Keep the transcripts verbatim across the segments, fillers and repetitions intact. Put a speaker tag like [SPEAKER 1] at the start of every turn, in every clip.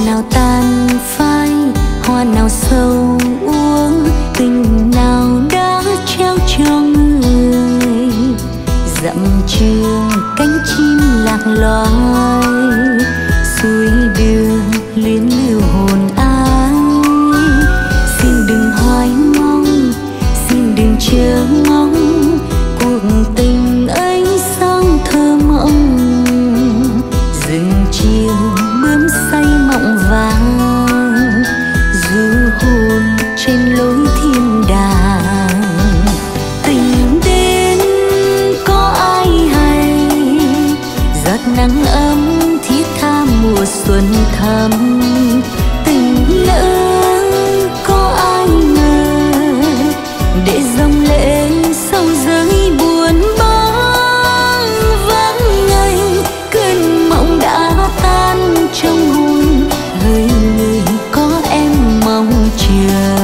[SPEAKER 1] nào tàn phai, hoa nào sâu uống, tình nào đã trao cho người. Dặm trường cánh chim lạc loài, suối đường luyến lưu hồn ai. Xin đừng hoài mong, xin đừng chờ mong, cuộc tình ấy sang thơ mộng. Rừng chiều bướm say mộng vàng, du hồn trên lối thiên đàng. Tình đến có ai hay, giọt nắng ấm thiết tha mùa xuân thắm. Tình lỡ có ai ngờ, để dòng lệ sâu giới buồn bã. Vắng ngày cơn mộng đã tan trong hồn, hơi người có em mong chờ.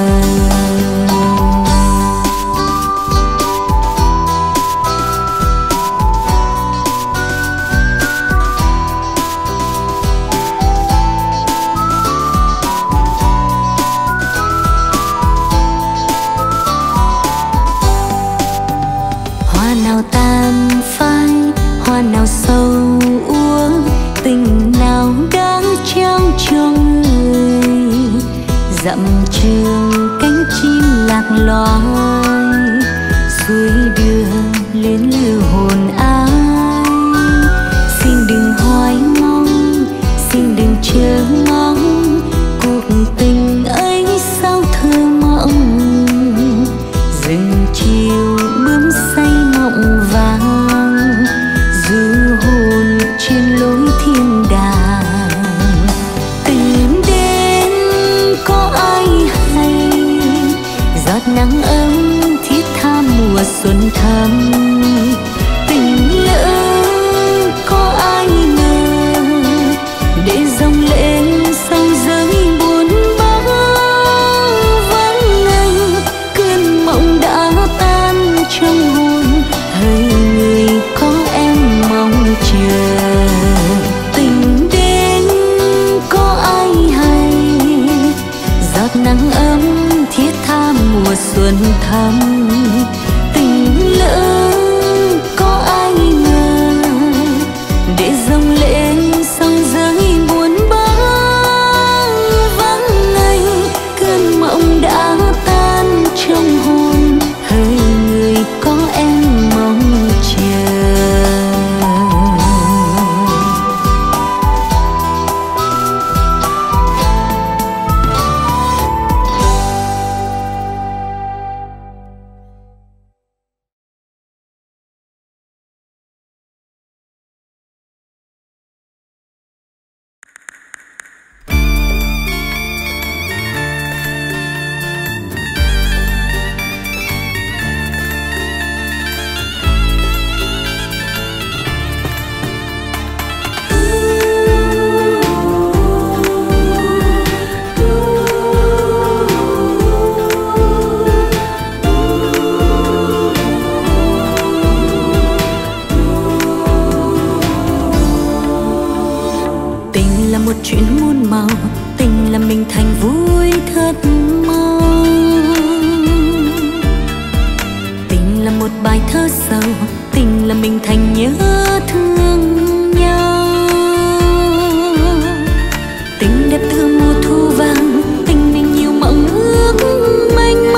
[SPEAKER 1] Hoa nào tàn phai, hoa nào sâu uống, tình nào đáng trao cho người. Dặm trường cánh chim lạc loài, suối đường luyến lưu hồn ai. Xin đừng hoài mong, xin đừng chờ mong, cuộc tình ấy sao thơ mộng. Rừng chiều bướm say mộng vàng, du hồn trên lối thiên đàng. Tình đến có ai hay, giọt nắng ấm thiết tha mùa xuân thắm. Tình lỡ có ai ngờ, để dòng lệ sau giới buồn bã. Vắng ngày cơn mộng đã tan trong hồn, hơi người có em mong chờ. Tình đến có ai hay, giọt nắng ấm thiết tha mùa xuân thắm. Tình lỡ có ai ngờ, để dòng lệ sau giới buồn bã. Vắng ngày cơn mộng đã tan trong hồn, hơi người có em mong chờ. Chuyện muôn màu, tình là mình thành vui thật mau. Tình là một bài thơ sầu, tình là mình thành nhớ thương nhau. Tình đẹp từ mùa thu vàng, tình mình nhiều mộng ước mênh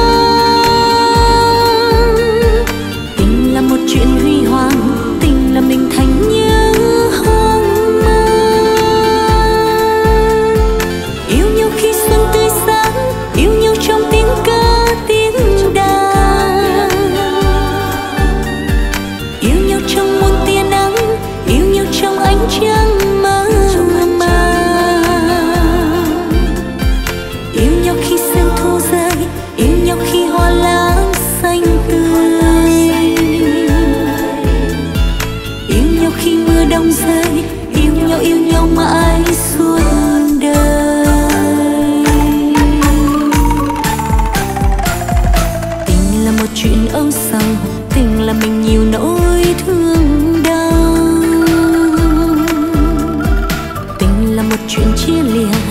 [SPEAKER 1] mang. Tình là một chuyện huy hoàng, tình là mình thành nhớ. Đông rơi, yêu nhau yêu nhau mãi suốt đời. Tình là một chuyện âu sầu, tình là mình nhiều nỗi thương đau. Tình là một chuyện chia lìa,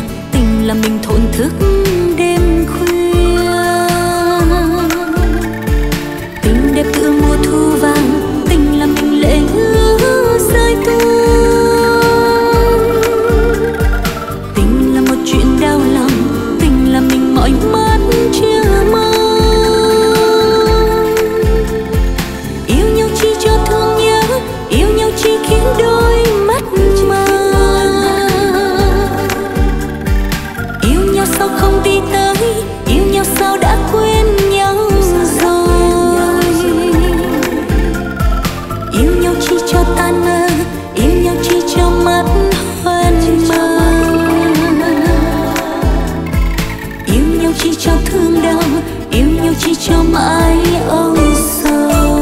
[SPEAKER 1] chi cho tan mơ, yêu nhau chi cho mắt hoen mơ, yêu nhau chi cho thương đau, yêu nhau chi cho mãi âu sầu.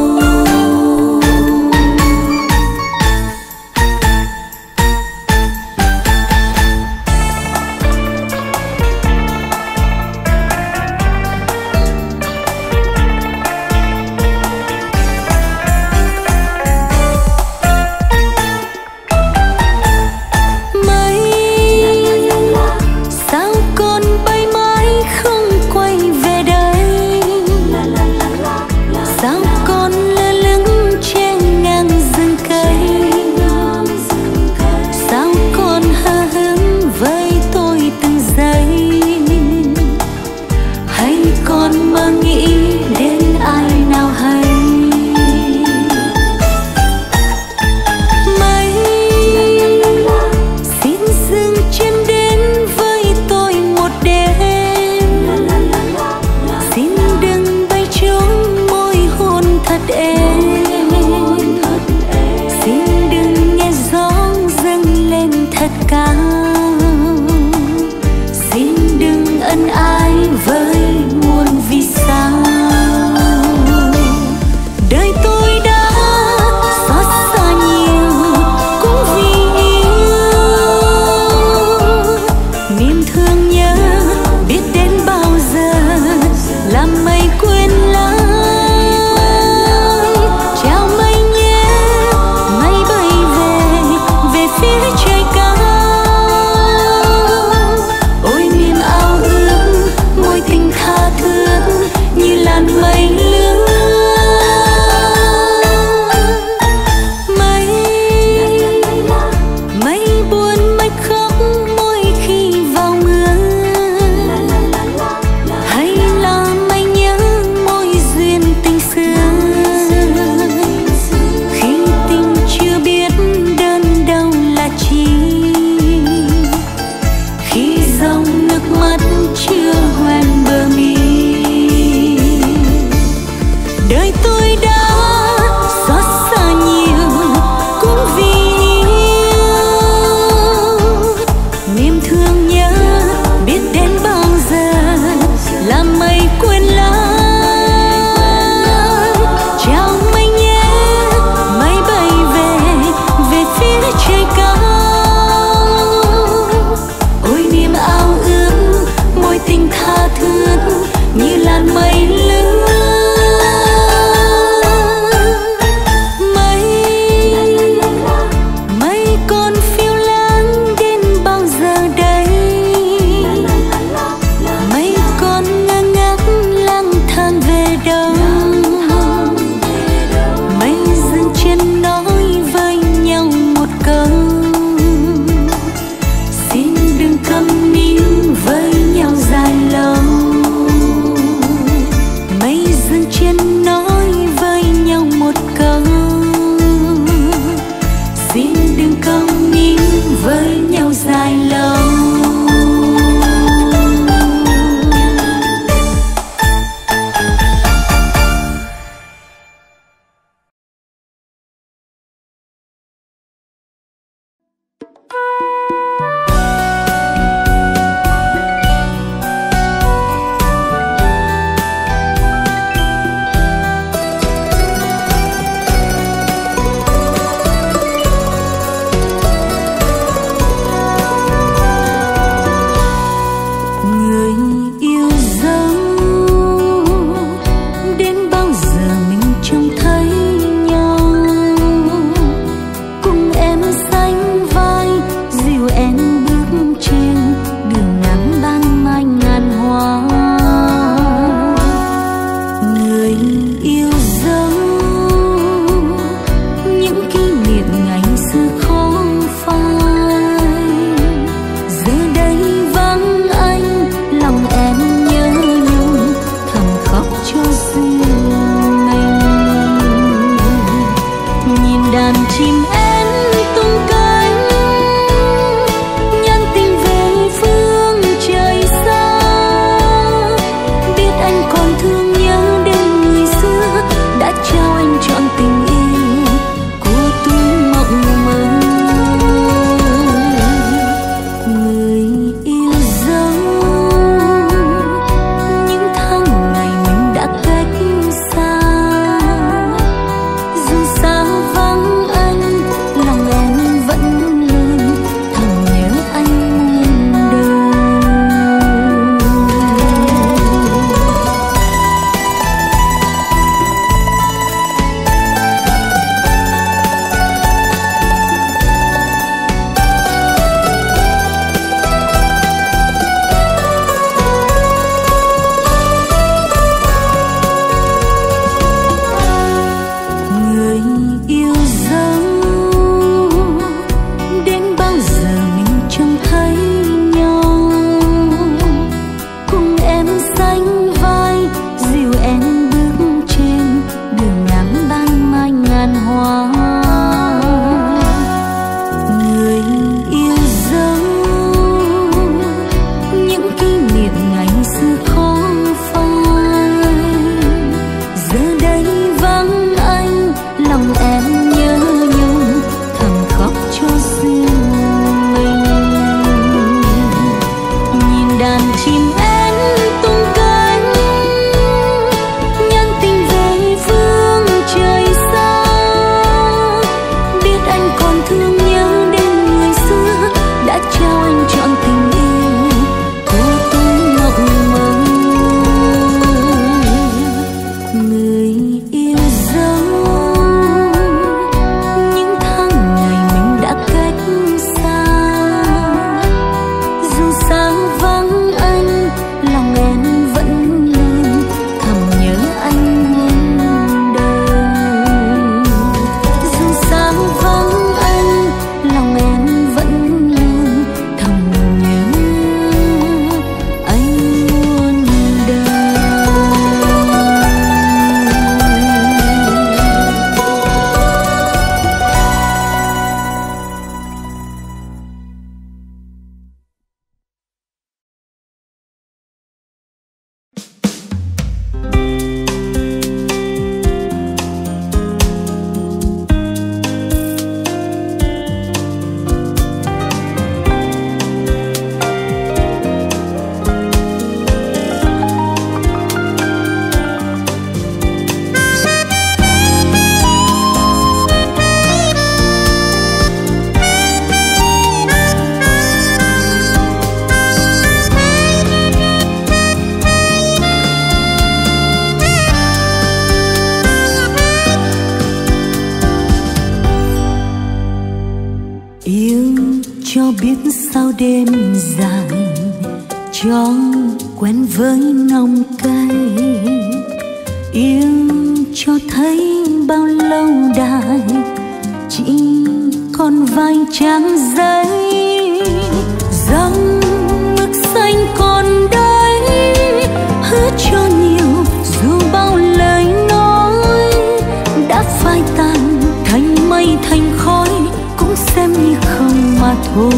[SPEAKER 1] Yêu cho biết sao đêm dài, cho quen với nồng cay. Yêu cho thấy bao lâu đài, chỉ còn vài trang giấy. Dòng mực xanh còn đây, hứa cho nhiều dù bao lời nói đã phai tàn thành mây thành khói, cũng xem như không mà thôi.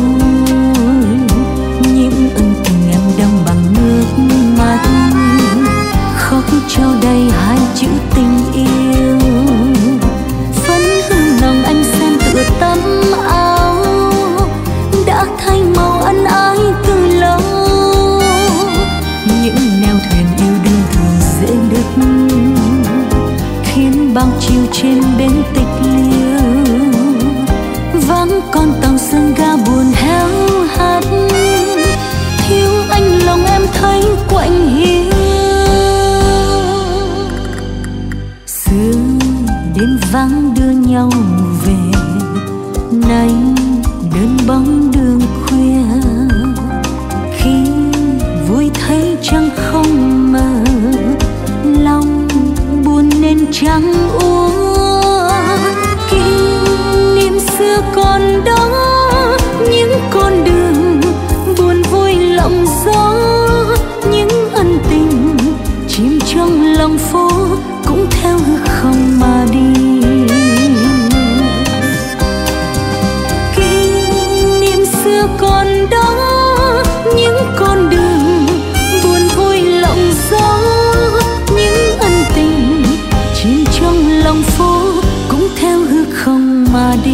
[SPEAKER 1] Những ân tình em đong bằng nước mắt, khóc cho đây hai chữ tình yêu. Phấn hương lòng anh xem tựa tấm áo đã thay màu ân ái từ lâu. Những neo thuyền yêu đương thường dễ đứt, khiến bao chiều trên bến tịch liêu. Vắng con tàu sân ga buồn héo hắt, thiếu anh lòng em thấy quạnh hiu. Xưa đêm vắng đưa nhau về, nay đơn bóng đường khuya. Khi vui thấy trăng không mờ, lòng buồn nên trắng úa. Kỷ niệm xưa còn đó, những con đường buồn vui lộng gió. Những ân tình chìm trong lòng phố, cũng theo hư không mà đi. Kỷ niệm xưa còn đó, những con đường buồn vui lộng gió. Những ân tình chìm trong lòng phố, cũng theo hư không mà đi.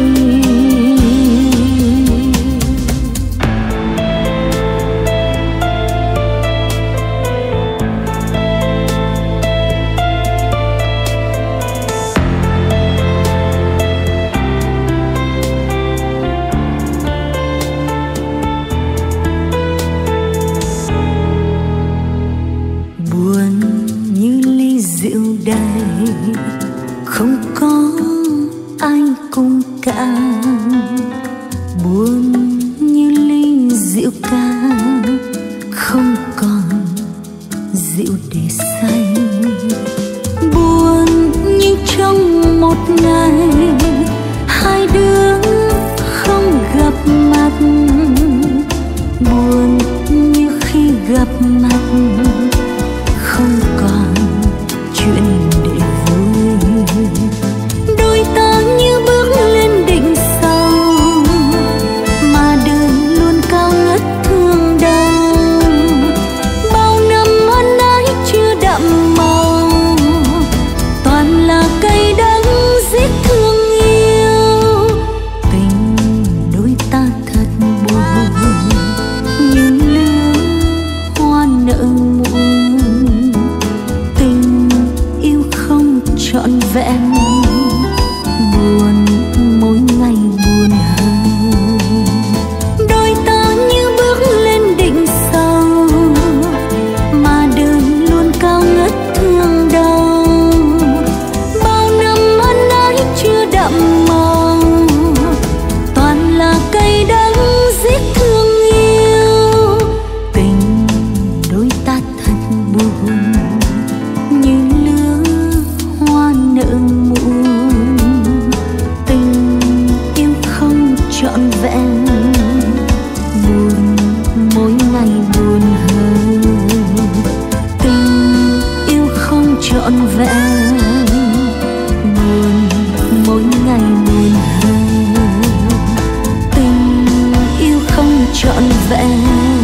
[SPEAKER 1] Không có ai cùng cạn, buồn như ly rượu cạn, không còn rượu để say. Buồn như trong một ngày, hai đứa không gặp mặt. Buồn như khi gặp mặt, không còn chuyện để vui. Đôi ta như bước lên đỉnh sâu, mà đường luôn cao ngất thương đau. Bao năm ân ái chưa đậm màu, toàn là cay đắng giết thương yêu. Tình đôi ta thật buồn, như lứa hoa nở muộn. Tình yêu không trọn vẹn, buồn mỗi ngày buồn hơn. Đôi ta như bước lên đỉnh sâu, mà đường luôn cao ngất thương đau. Bao năm ân ái chưa đậm màu, toàn là cay đắng giết thương yêu. Tình đôi ta thật buồn, như lứa hoa nở muộn. Tình yêu không trọn vẹn, buồn mỗi ngày buồn hơn. Tình yêu không trọn vẹn, buồn mỗi ngày buồn hơn. Tình yêu không trọn vẹn,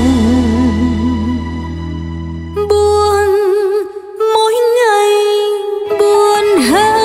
[SPEAKER 1] buồn mỗi ngày buồn hơn.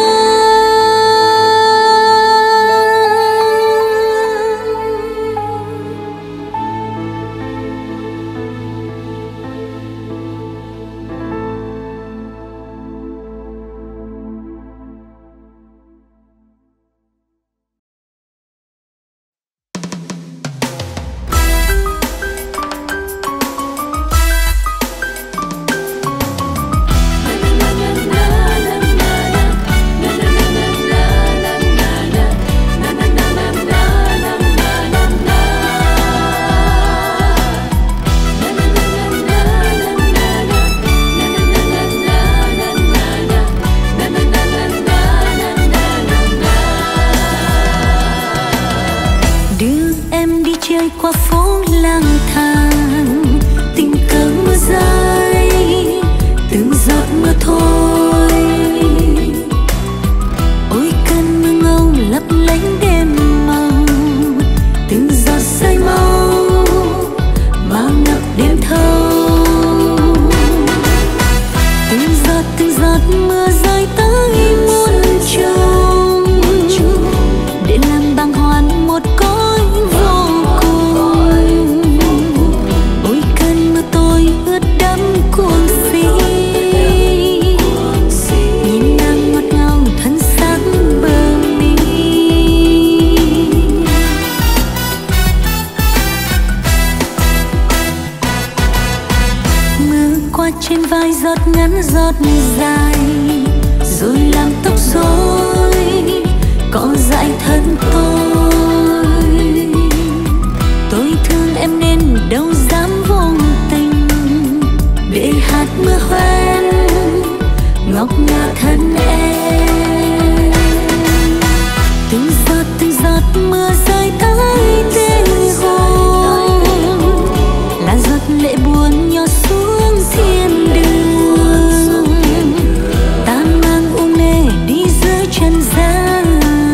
[SPEAKER 1] dài giọt ngắn giọt dài, rồi làm tóc rối cỏ dại thân tôi. Tôi thương em nên đâu dám vô tình, để hạt mưa hoen ngọc ngà thân em. Từng giọt từng giọt mưa rơi tới tình hồn, là giọt lệ buồn nhỏ xuống thiên đường. Ta mang u mê đi giữa trần gian,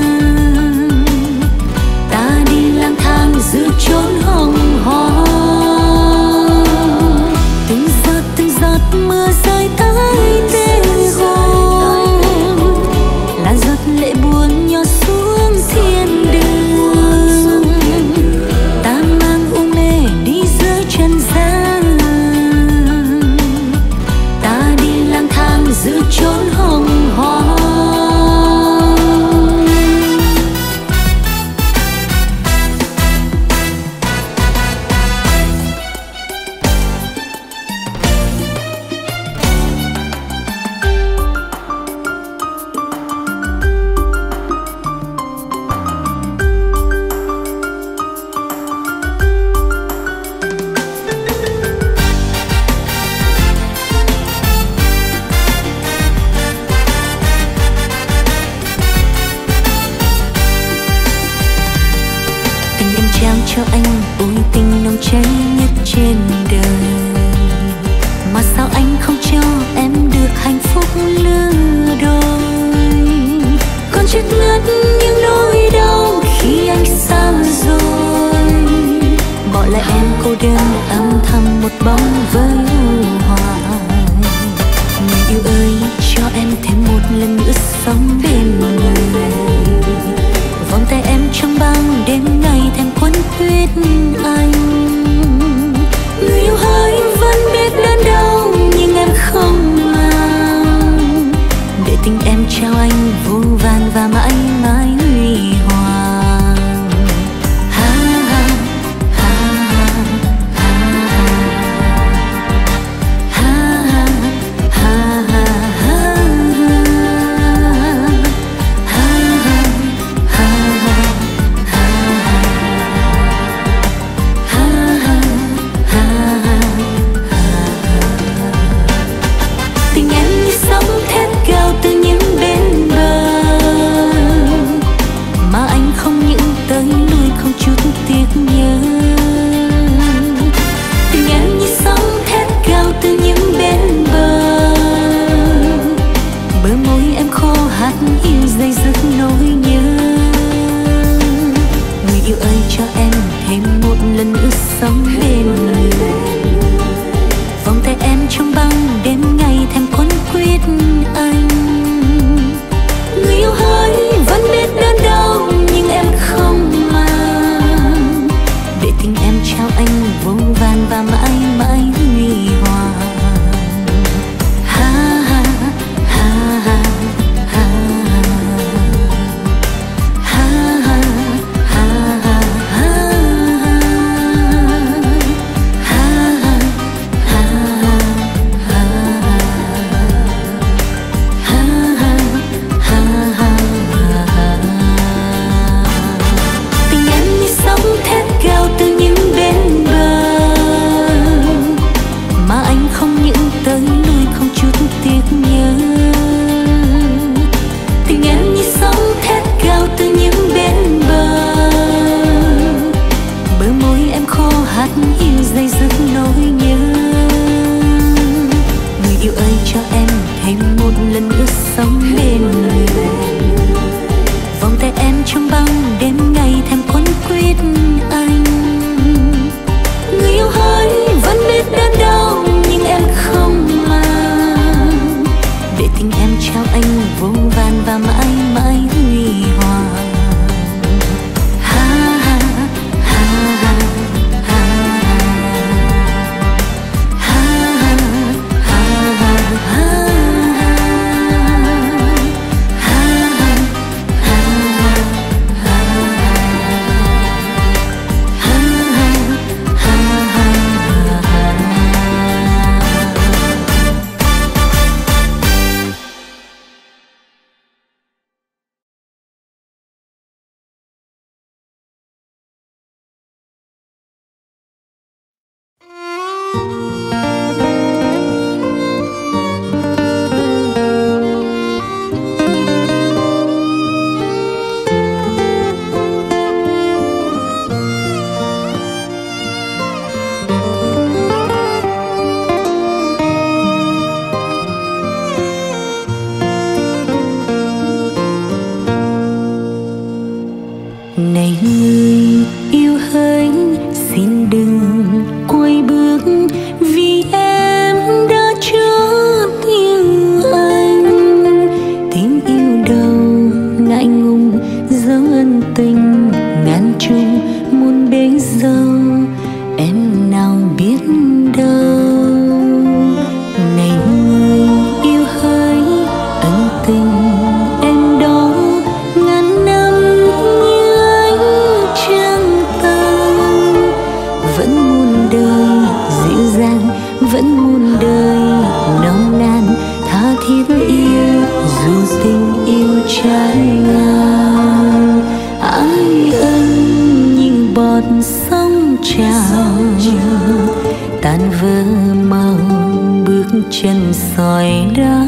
[SPEAKER 1] ta đi lang thang giữa chốn hồng hoang. Từng giọt từng giọt mưa rơi tới tình hồn, là giọt lệ buồn nhỏ xuống thiên đường. Ta mang u mê đi giữa trần gian, ta đi lang thang giữa chốn hồng hoang. Cho anh ôi tình nồng cháy nhất trên đời, mà sao anh không cho em được hạnh phúc lứa đôi. Còn chết ngất những nỗi đau khi anh xa rồi, bỏ lại em cô đơn âm thầm một bóng với hoài. Người yêu ơi cho em thêm một lần nữa sống bên người, vòng tay em trong bao đêm ngày thèm quấn quýt anh. Người yêu hỡi vẫn biết đớn đau nhưng em không mang, để tình em trao anh vô vàn và mãi mãi huy hoàng. Ha ha ha ha ha ha ha ha. Dây dứt nỗi nhớ. Người yêu ơi cho em thêm một lần nữa sống bên người, vòng tay em trong băng đêm ngày thèm quấn quýt anh. Người yêu hỡi vẫn biết đớn đau nhưng em không mang, để tình em trao anh vô vàn và mãi mãi huy hoàng. Ha ha ha ha ha. Này người yêu hỡi, xin đừng quay bước, vì em đã chót yêu anh. Tiếng yêu đầu ngại ngùng, dấu ân tình ngàn trùng muôn bể dâu, em nào biết đâu. Này người yêu hỡi, ân tình em đó ngàn năm như ánh trăng tàn. Vẫn muôn đời dịu dàng, vẫn muôn đời nồng nàn, tha thiết yêu dù tình yêu trái ngang. Ái ân như bọt sóng trào, tan vỡ màu bước chân sỏi đá.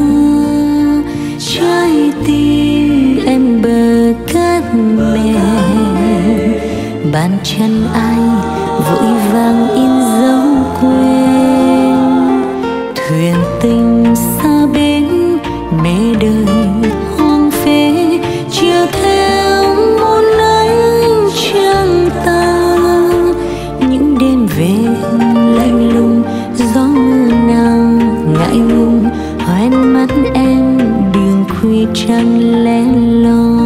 [SPEAKER 1] Trái tim em bờ cát mềm, bàn chân ai vội vàng in dấu quên. Thuyền tình xa bến, mê đời hoang phế, chiều theo một ánh trăng tàn. Những đêm về lạnh lùng, gió mưa nào ngại ngùng, hoen mắt em đường khuya trăng lẻ loi.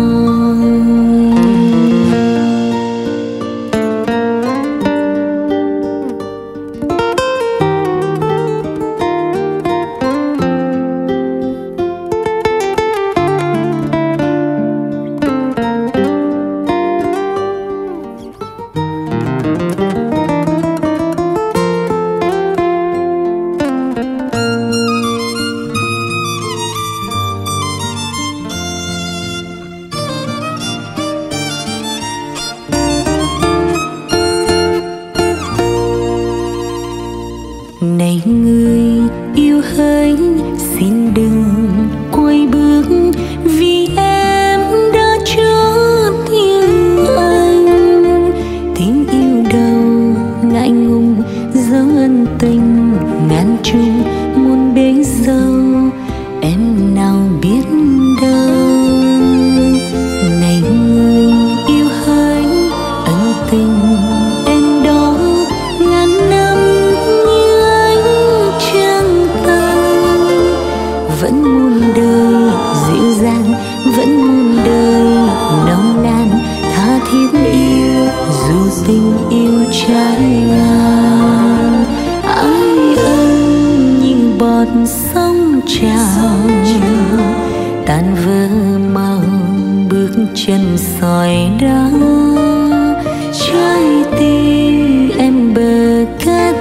[SPEAKER 1] Này người yêu hỡi, xin đừng quay bước, vì em đã chót yêu anh. Tiếng yêu đầu ngại ngùng, dấu ân tình ngàn trùng muôn bể dâu, em nào biết đâu. Này người yêu hỡi, ân tình em đó ngàn năm như ánh trăng tàn. Vẫn muôn đời dịu dàng, vẫn muôn đời nồng nàn, tha thiết yêu dù tình yêu trái ngang. Ái ân như bọt sóng trào, tan vỡ màu bước chân sỏi đá. Trái tim em bờ cát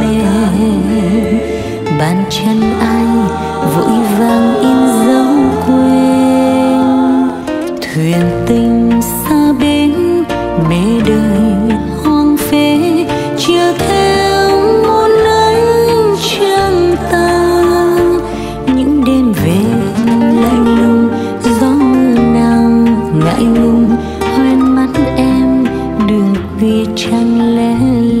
[SPEAKER 1] mềm, bàn chân ai vội vàng in dấu quên. Thuyền tình xa bến, mê đời hoang phế, chiều theo một ánh trăng tàn. Những đêm về lạnh lùng, gió mưa nào ngại ngùng, hoen mắt em đường khuya trăng lẻ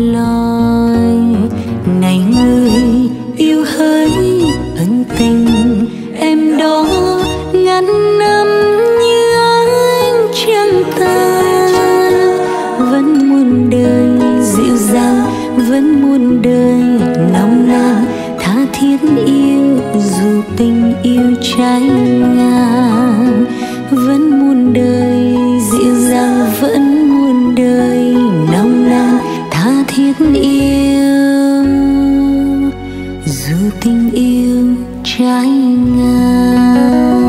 [SPEAKER 1] loi. Này người yêu hỡi, ân tình em đó ngàn năm như ánh trăng tàn. Vẫn muôn đời dịu dàng, vẫn muôn đời nồng nàn, tha thiết yêu dù tình yêu trái ngang. Vẫn muôn đời dịu dàng, vẫn muôn đời nồng nàn, tha thiết yêu dù tình yêu trái ngang.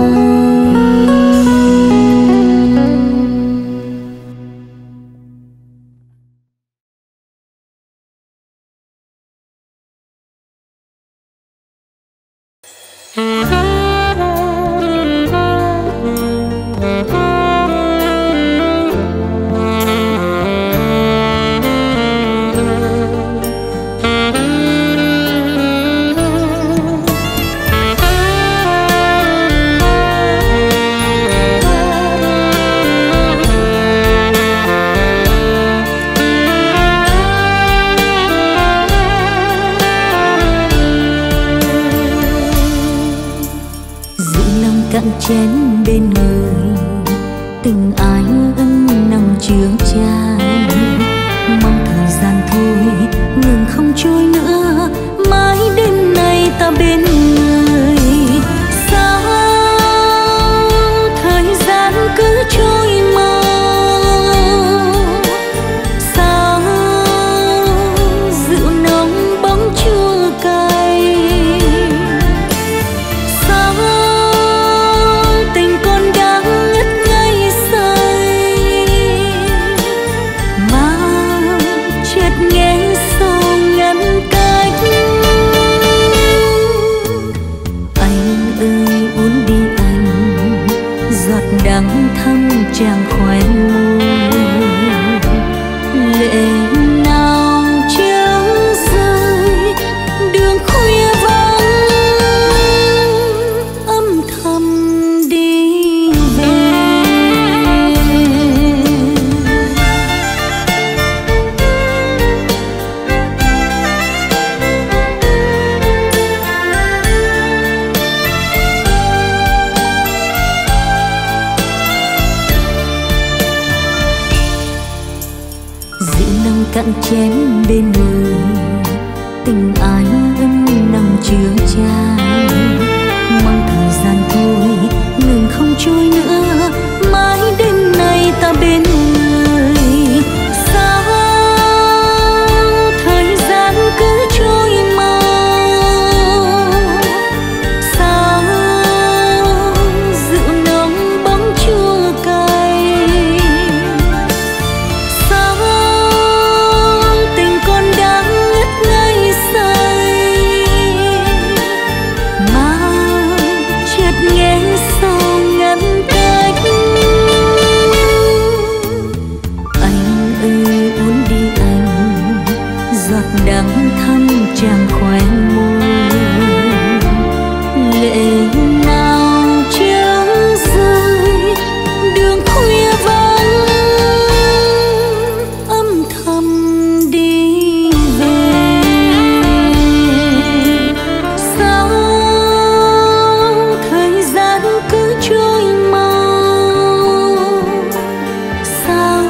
[SPEAKER 2] cạn chén bên người, tình ai ân nằm
[SPEAKER 1] chướng trai. Mong thời gian thôi ngừng không trôi nữa, mãi đêm nay ta bên người. Sao thời gian cứ trôi mau, sao rượu nồng bóng chua cay, sao tình con đang ngất ngây say, mà chợt nghe sâu ngăn cách. Anh ơi uống đi anh, giọt đắng thâm chàng khóe môi, lệ nào chớm rơi đường khuya vắng, âm thầm đi về. Rượu nồng cạn chén bên người, tình ai ân nằm chứa chan. Mong thời gian thôi ngừng không trôi nữa, mãi đêm nay ta bên người. Sao thời gian cứ trôi mau, sao rượu nồng bóng chua cay, sao tình con đang ngất ngây say, mà chợt nghe sâu ngăn cách. Anh ơi uống đi anh, giọt đắng thâm chàng khóe môi, lệ nào chớm rơi đường khuya vắng, âm thầm đi về. Sao thời gian cứ trôi mau, sao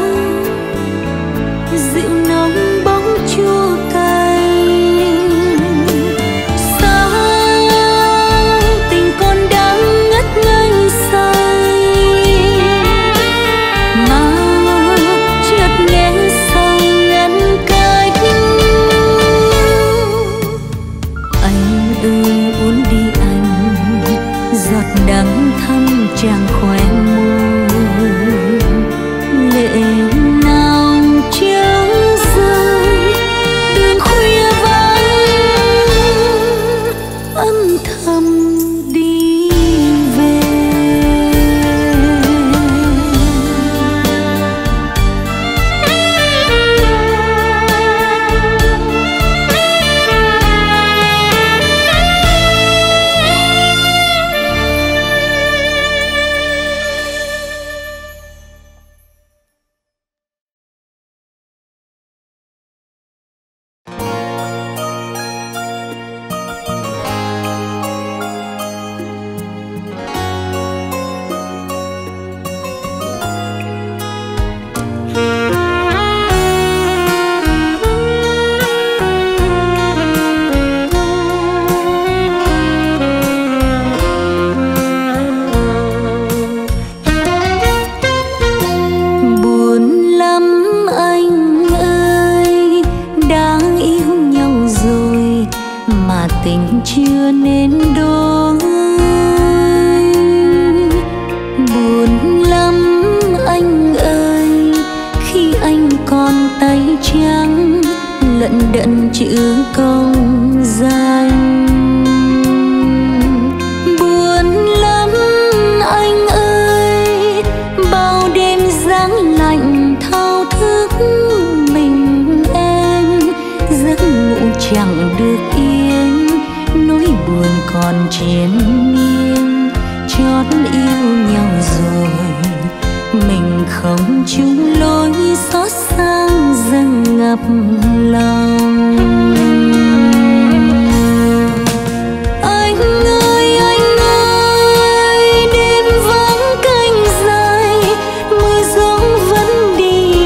[SPEAKER 1] rượu nồng bóng chua cay, sao tình con đang ngất ngây say, mà chợt nghe sâu ngăn cách. Anh ơi uống đi anh, giọt đắng thâm chàng khóe môi, lệ nào chớm rơi đường khuya vắng, âm thầm đi về. Buồn lắm anh ơi, đã yêu nhau rồi mà tình chưa nên đôi. Buồn lắm anh ơi, khi anh còn tay trắng lận đận chữ công danh. Buồn lắm anh ơi, bao đêm giáng lạnh thao thức mình em, giấc ngủ chẳng được yên, nỗi buồn còn triền miên. Chót yêu nhau rồi mình không chung lối, xót xa dâng ngập lòng. Anh ơi anh ơi, đêm vắng canh dài, mưa gió vẫn đi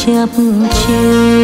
[SPEAKER 1] chập chờn.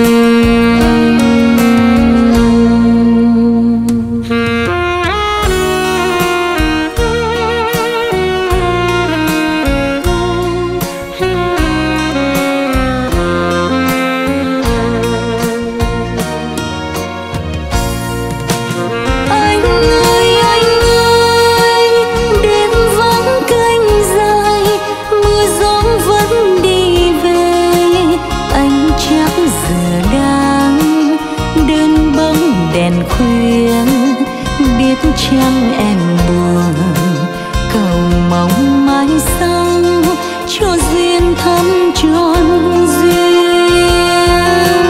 [SPEAKER 2] Chăng em buồn cầu mong mãi sau cho duyên thắm trọn duyên.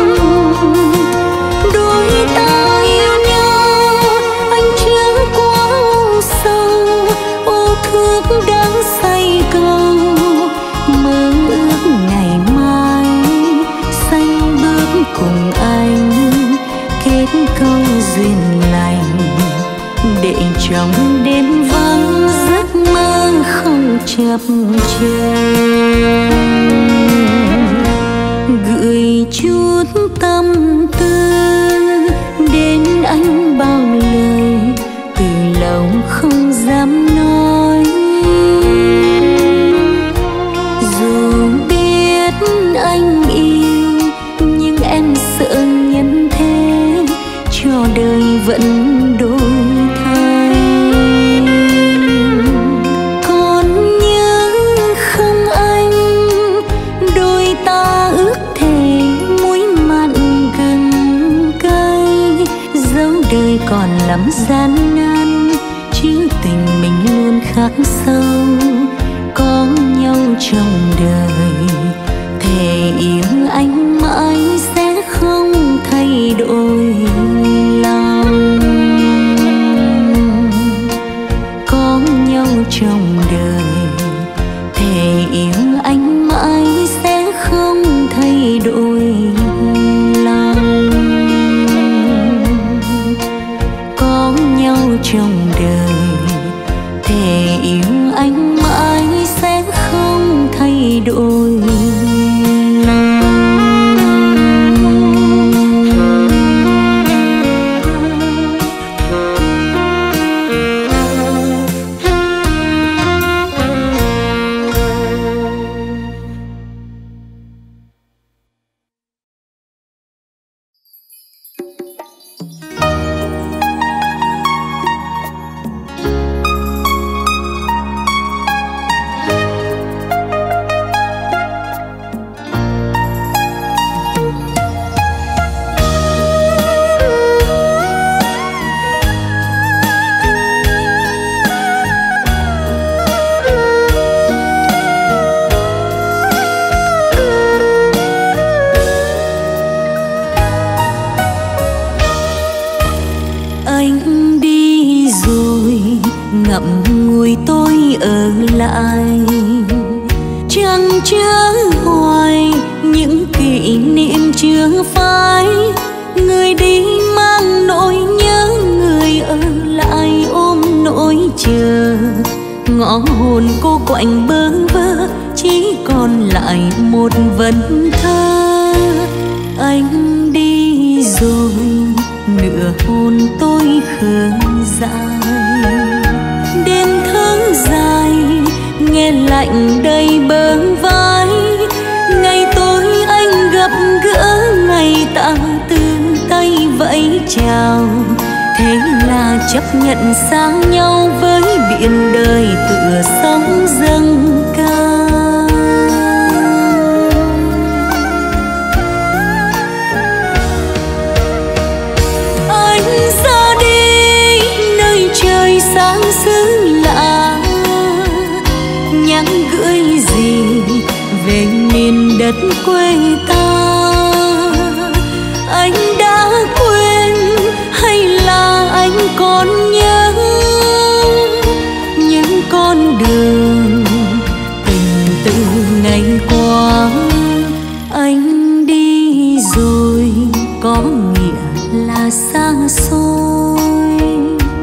[SPEAKER 2] Đôi ta yêu nhau anh chưa quá sâu, ô thước đáng say cầu mơ ước ngày mai xanh bước cùng anh kết câu duyên lành. Để trong đêm vắng giấc mơ không chập chờn, gửi chút tâm tư đến anh bao lời từ lâu không dám nói. Dù biết anh yêu nhưng em sợ nhân thế cho đời vẫn đôi. Còn lắm gian nan chứ tình mình luôn khắc sâu, có nhau trong đời thề yêu anh mãi sẽ không thay đổi lòng. Có nhau trong đời thề yêu anh mãi sẽ không thay đổi lòng. Trong đời thề yêu anh mãi sẽ không thay đổi lòng. Ngõ hồn cô quạnh bơ vơ chỉ còn lại một vần thơ. Anh đi rồi nửa hồn tôi khờ dại, đêm thở dài nghe lạnh đầy bờ vai. Ngày tối anh gặp gỡ ngày ta từ tay vẫy chào, thế là chấp nhận sang nhau với biển đời tựa sóng dâng cao. Anh ra đi nơi trời sáng xứ lạ, nhắn gửi gì về miền đất quê ta. Anh đã quên hay là anh còn nhớ những con đường tình từ ngày qua? Anh đi rồi có nghĩa là xa xôi,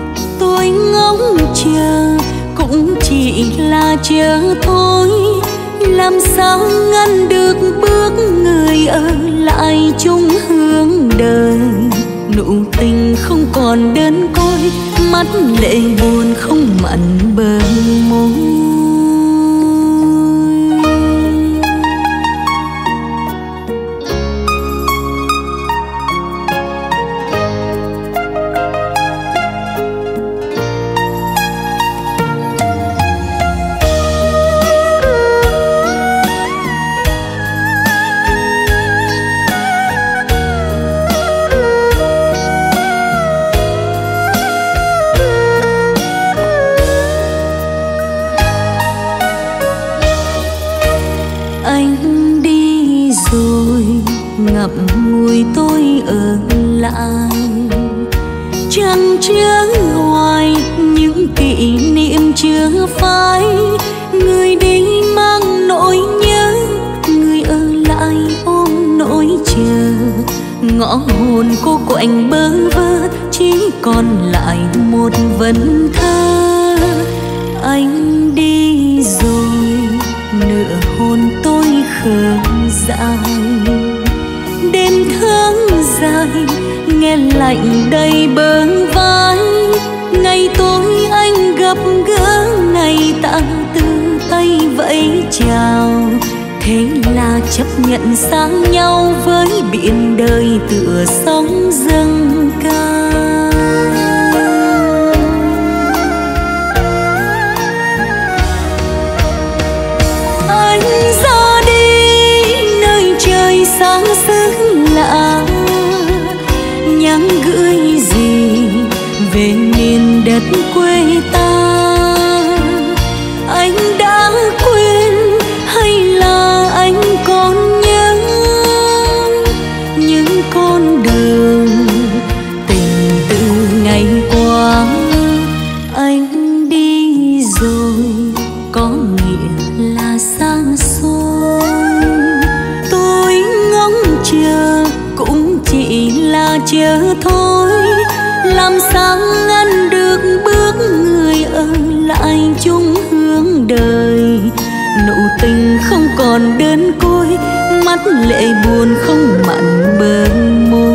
[SPEAKER 2] tôi ngóng chờ cũng chỉ là chờ thôi. làm sao ngăn được bước người ở lại chung hướng đời. Nụ tình không còn đơn côi, mắt lệ buồn không mặn bờ môi. Ngập ngùi tôi ở lại, chẳng chứa hoài những kỷ niệm chưa phai. Người đi mang nỗi nhớ, người ở lại ôm nỗi chờ. Ngõ hồn cô quạnh bơ vơ, chỉ còn lại một vần thơ. Anh đi rồi, nửa hồn tôi khờ dại. Đêm tháng dài nghe lạnh đầy bờ vai. Ngày tối anh gặp gỡ, ngày ta từ tay vẫy chào. Thế là chấp nhận sang nhau với biển đời tựa sóng dâng cao. Anh ra đi nơi trời sáng sức lạ, nhắn gửi gì về miền đất quê ta. Anh đã quên hay là anh còn nhớ những con đường tình từ ngày qua. Anh đi rồi có nghĩa là xa xôi, tôi ngóng chờ cũng chỉ là chờ thôi. Làm sao ngăn được bước người ở lại chung hướng đời. Nụ tình không còn đơn côi, mắt lệ buồn không mặn bờ môi.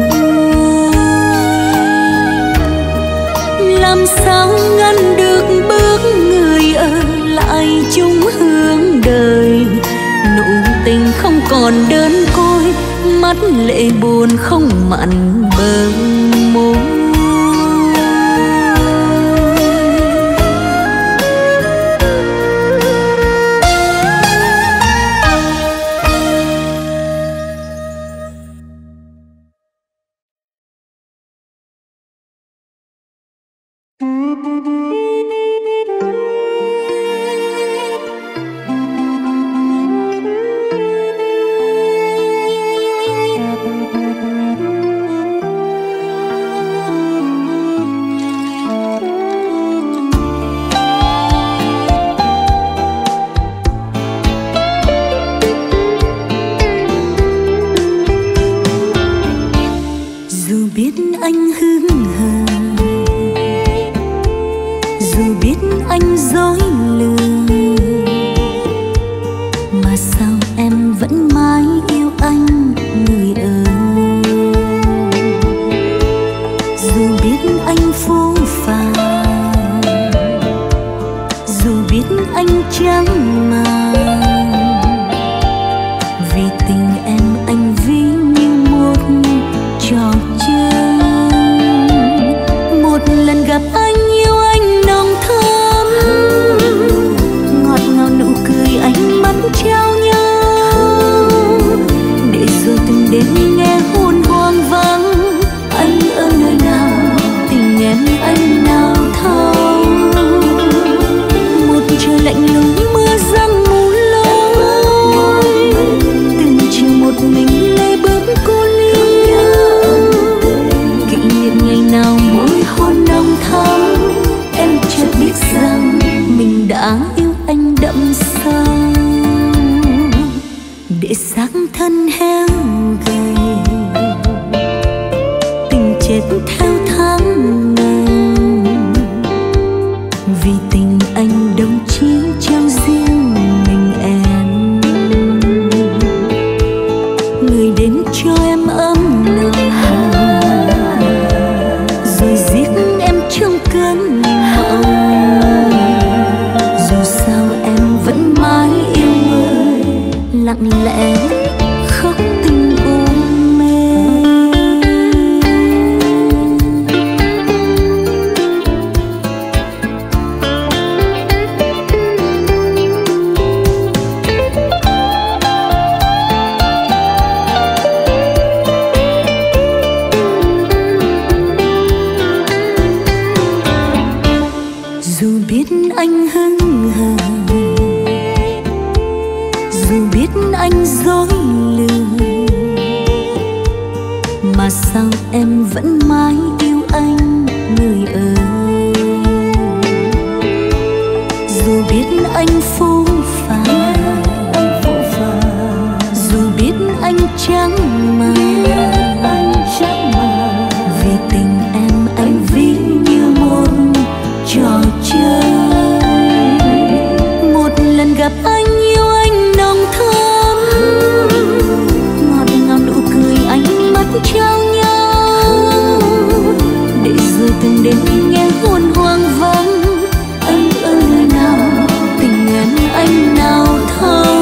[SPEAKER 2] Làm sao ngăn được bước người ở lại chung hướng đời. Nụ tình không còn đơn côi, mắt lệ buồn không mặn bờ môi.
[SPEAKER 1] vì tình anh đâu chỉ trao riêng mình em. anh hững hờ, dù biết anh dối lừa, mà sao em vẫn mãi yêu anh người ơi. Dù biết anh phũ phàng, dù biết anh chẳng mà, vì tình em anh ví như một trò chơi. Một lần gặp anh yêu anh nồng thắm, ngọt ngào nụ cười ánh mắt trao nhau, để rồi từng đêm nghe hồn hoang vắng. Anh ơi người nào tình em anh nào thấu,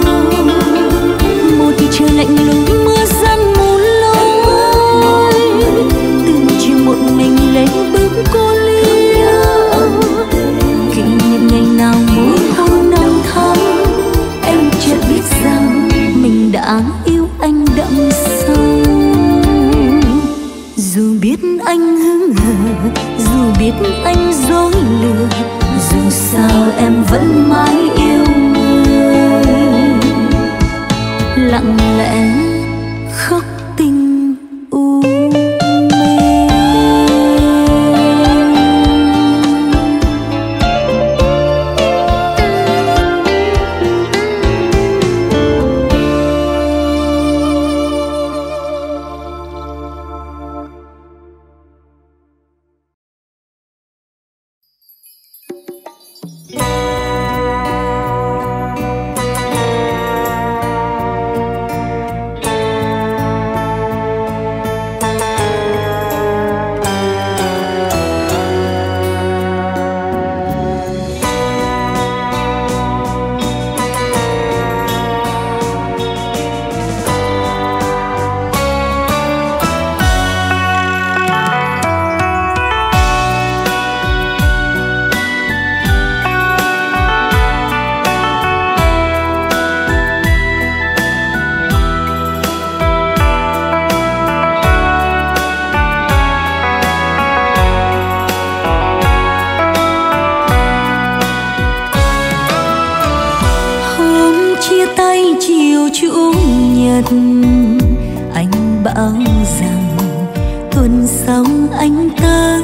[SPEAKER 1] một trời lạnh lùng mưa giăng mù lối, từng chiều một mình lên bước cô liêu. Kỷ niệm ngày nào mỗi hôm nồng thắm, em chợt biết rằng mình đã yêu anh đậm sâu. Dù biết anh hững hờ, dù biết anh dối lừa, dù sao em vẫn mãi yêu người, lặng lẽ khóc tình u mê. Anh bảo rằng tuần sau anh tới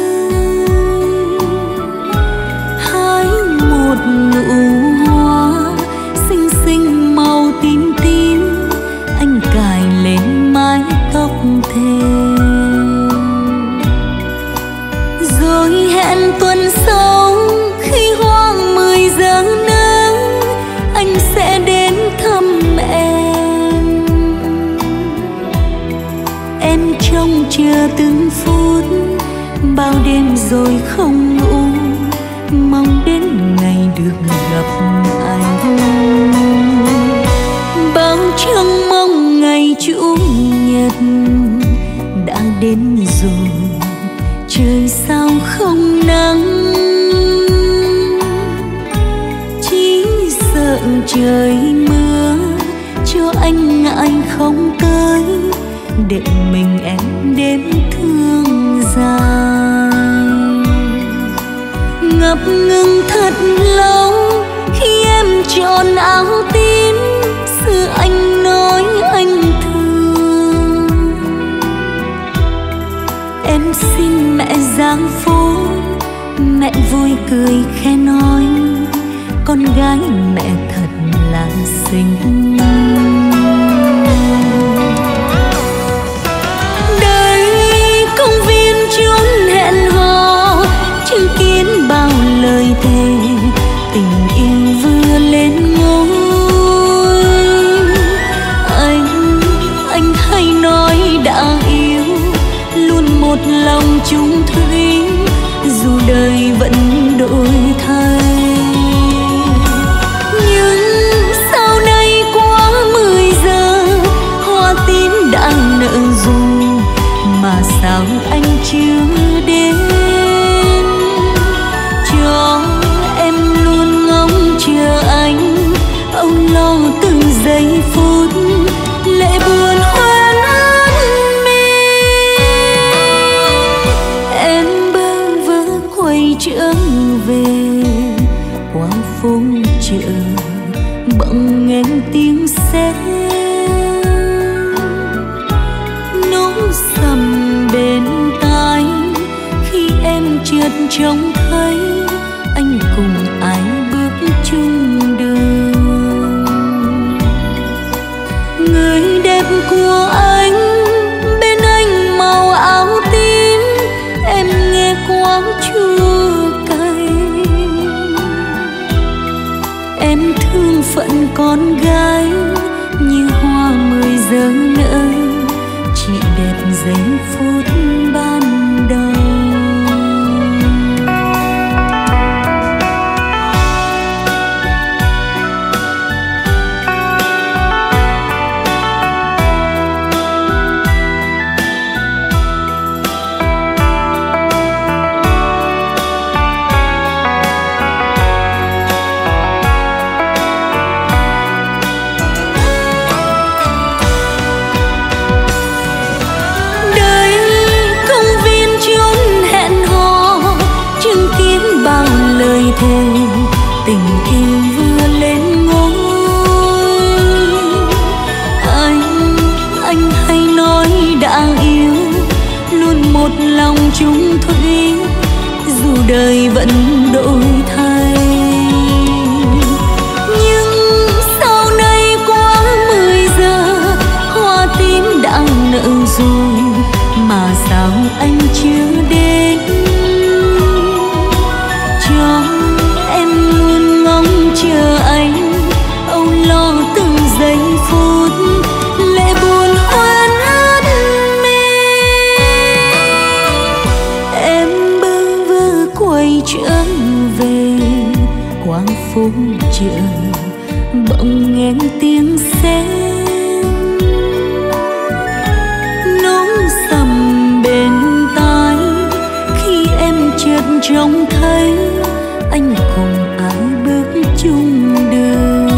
[SPEAKER 1] hái một nụ hoa xinh xinh màu tím tím, anh cài lên mái tóc thềm. Rồi hẹn tuần sau khi hoang mười giờ nắng, anh sẽ đến thăm em. Em trông chờ từng phút, bao đêm rồi không ngủ, mong đến ngày được gặp anh. Bao trông mong ngày chủ nhật đã đến rồi, trời sao không nắng, chỉ sợ trời mưa cho anh ngại không tới, để mình em đêm thương dài. Ngập ngừng thật lâu khi em chọn áo tím, xưa anh nói anh thương. Em xin mẹ giang phố, mẹ vui cười khẽ nói, con gái mẹ thật là xinh. Đây công viên chốn hẹn hò, chứng kiến bao lời thề, tình yêu vừa lên ngôi. Anh, anh hay nói đã yêu, luôn một lòng chung thủy, dù đời vẫn đổi thay. Nhưng sau đây quá mười giờ, hoa tím đã nở rồi, mà sao anh chưa đến? Cho em luôn ngóng chờ anh, âu lo từng giây phút, lệ buồn hoen ướt mi. Em bơ vơ quay trở về,
[SPEAKER 2] trông thấy anh cùng ai bước chung đường. Người đẹp của anh, bên anh màu áo tím, em nghe quán chua cay. Em thương phận con gái như hoa mười giờ nở, chỉ đẹp giây phút ban đầu. Tình yêu vừa lên ngôi, anh anh hay nói đã yêu, luôn một lòng chung thủy, dù đời vẫn đổi thay. Nhưng sau này quá mười giờ, hoa tím đã nở rồi mà sao anh chưa đến. Chờ anh âu lo từng giây phút, lệ buồn hoen ướt mi. Em bơ vơ quay trở về quang phố chợ, bỗng nghe tiếng xe nối sầm bên tai. Khi em chợt trông thấy anh cùng ai bước chung đường.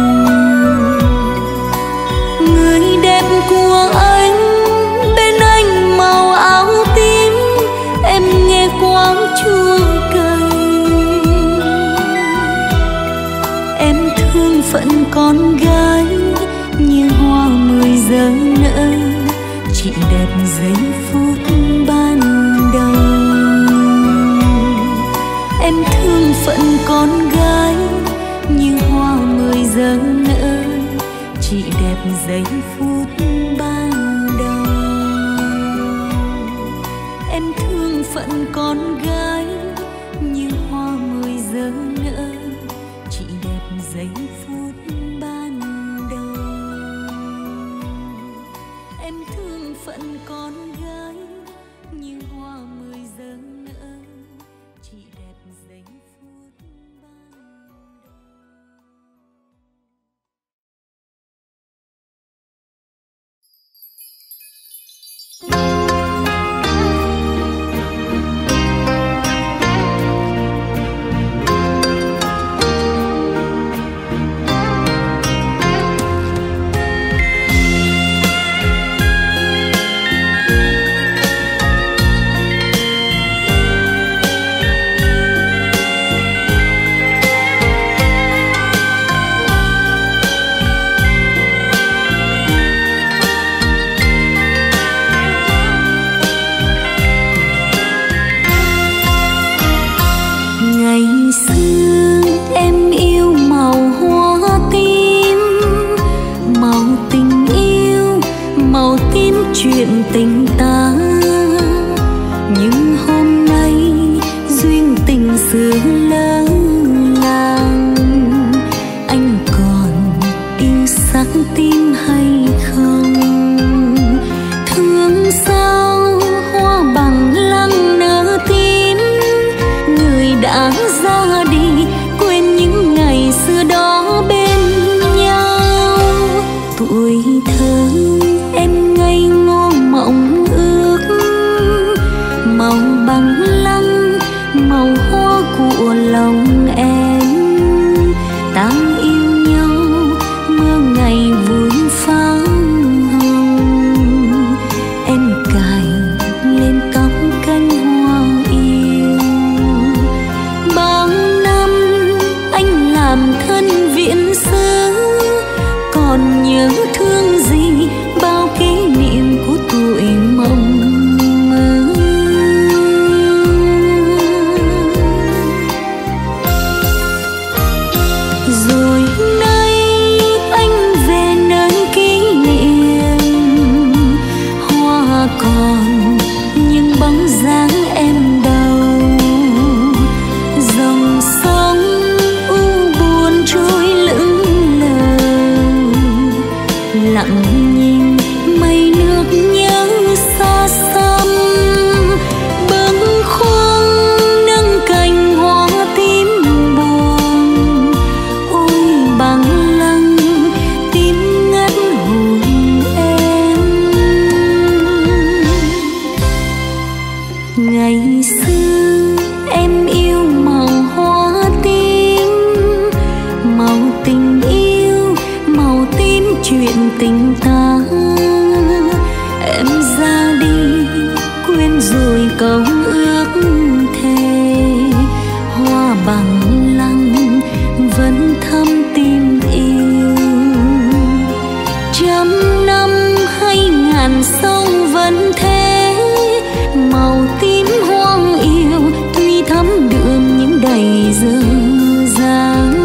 [SPEAKER 2] Người đẹp của anh, bên anh màu áo tím, em nghe quán chua cay. Em thương phận con gái như hoa mười giờ nở, chỉ đẹp giây phút ban đầu. Em thương phận con gái như hoa mười giờ nở, chỉ đẹp giây phút ban đầu. Em thương phận con gái như hoa mười giờ nở, chỉ đẹp giây phút ban đầu. Em thương phận con gái như hoa mười giờ nở, chỉ đẹp giây phút ban đầu. Ngày xưa em yêu màu hoa tím, màu tình yêu, màu tím chuyện tình ta. Em ra đi quên rồi câu ước thề, hoa bằng lăng vẫn thắm tim yêu. Trăm năm hay ngàn sông vẫn thế, màu tím hoang yêu tuy thắm đượm những đầy dơ dáng.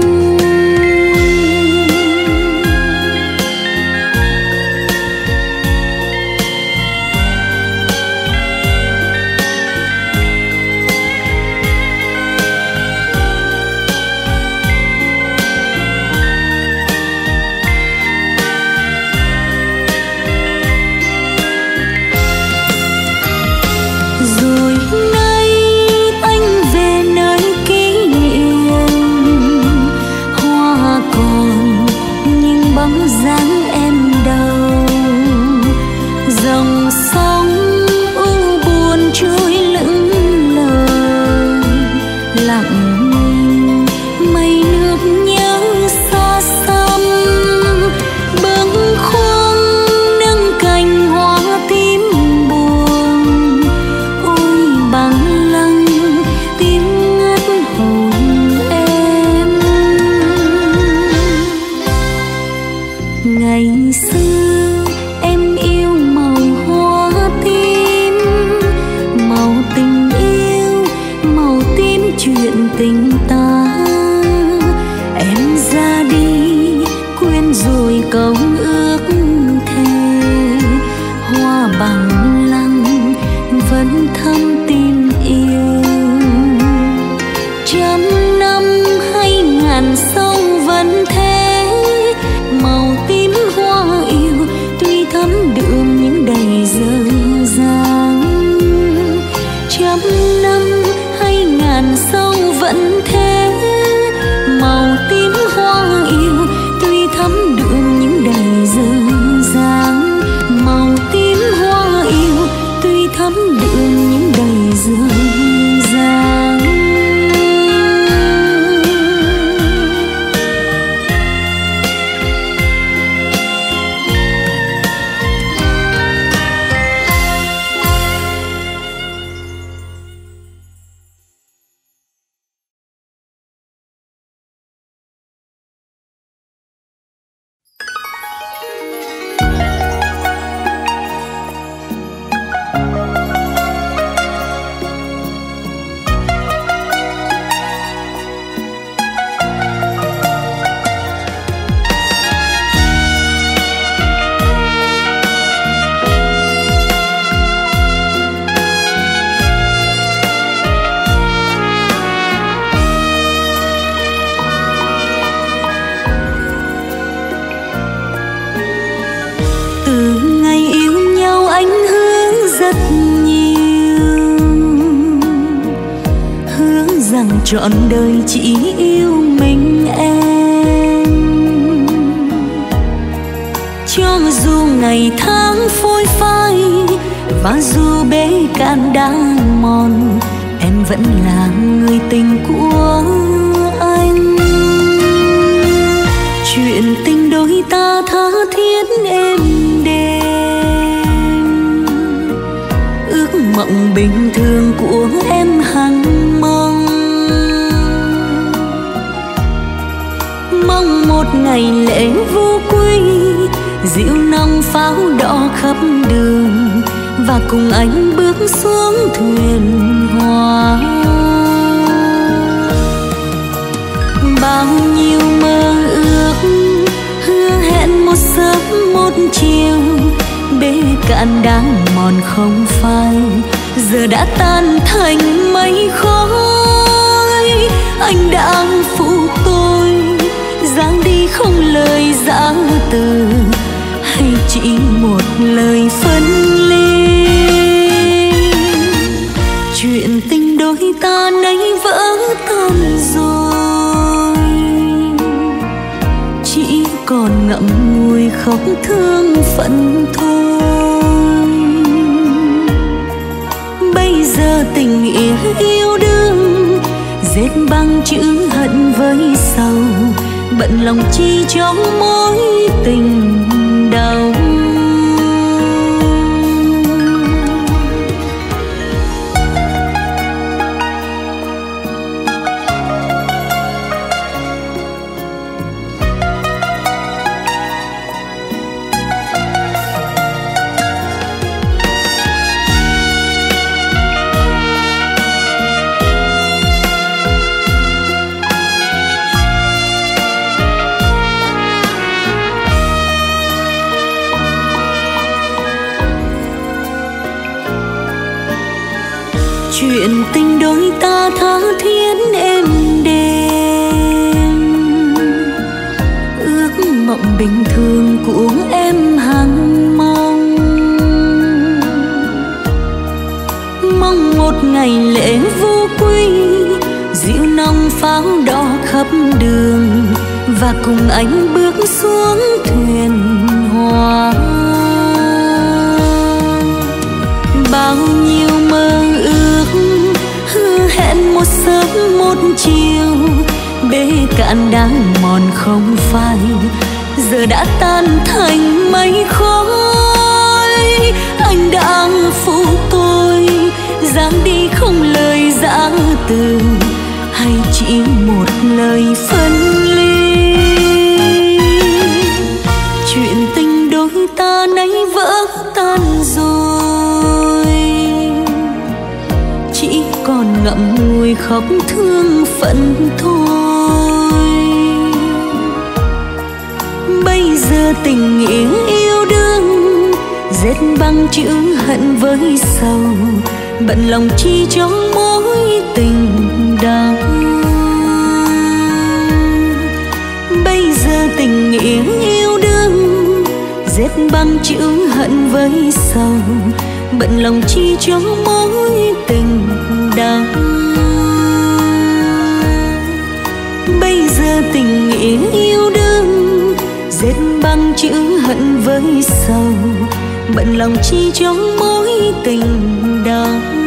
[SPEAKER 1] trọn đời chỉ yêu mình em. Cho dù ngày tháng phôi phai và dù bể cạn đang mòn, em vẫn là người tình của anh. Chuyện tình đôi ta tha thiết êm đềm, ước mộng bình thường của em hằng mong. Mong một ngày lễ vô quy, dịu nòng pháo đỏ khắp đường và cùng anh bước xuống thuyền hoa. Bao nhiêu mơ ước hứa hẹn một sớm một chiều, bể cạn đang mòn không phai, giờ đã tan thành mây khói. Anh đã phụ tôi dáng đi không lời giã từ, hay chỉ một lời phân ly. Chuyện tình đôi ta nay vỡ tan rồi, chỉ còn ngậm ngùi khóc thương phận thôi. Bây
[SPEAKER 2] giờ tình nghĩa yêu đương dệt bằng chữ hận với sầu, bận lòng chi cho mối tình đau. Chuyện tình đôi ta tha thiết êm đềm, ước mộng bình thường của em hằng mong. Mong một ngày lễ vô quy, dịu nồng pháo đỏ khắp đường, và cùng anh bước xuống thuyền hoa. Bao nhiêu mơ ước hứa hẹn một sớm một chiều, bể cạn đang mòn không phai, giờ đã tan thành mây khói. Anh đã phụ tôi dáng đi không lời giã từ, hay chỉ một lời phân ly. Chuyện tình đôi ta nay vỡ tan rồi, chỉ còn ngậm ngùi khóc thương phận thôi. Bây giờ tình nghĩa yêu đương dệt bằng chữ hận với sầu, bận lòng chi cho mối tình đau. Bây giờ tình nghĩa yêu đương dệt bằng chữ hận với sầu, bận lòng chi cho mối tình đau. Bây giờ tình nghĩa yêu đương dệt bằng chữ hận với sầu, bận lòng chi cho mối tình đau.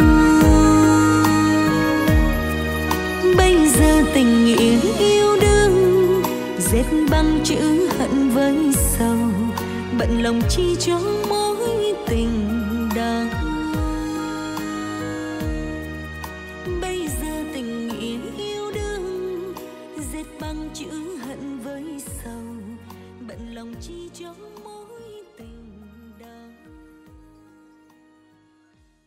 [SPEAKER 2] Bây giờ tình nghĩa yêu đương dệt bằng chữ hận với sầu, bận lòng chi cho mối tình đau. Bây giờ tình nghĩa yêu đương dệt bằng chữ hận với sầu, bận lòng chi cho mối tình đau.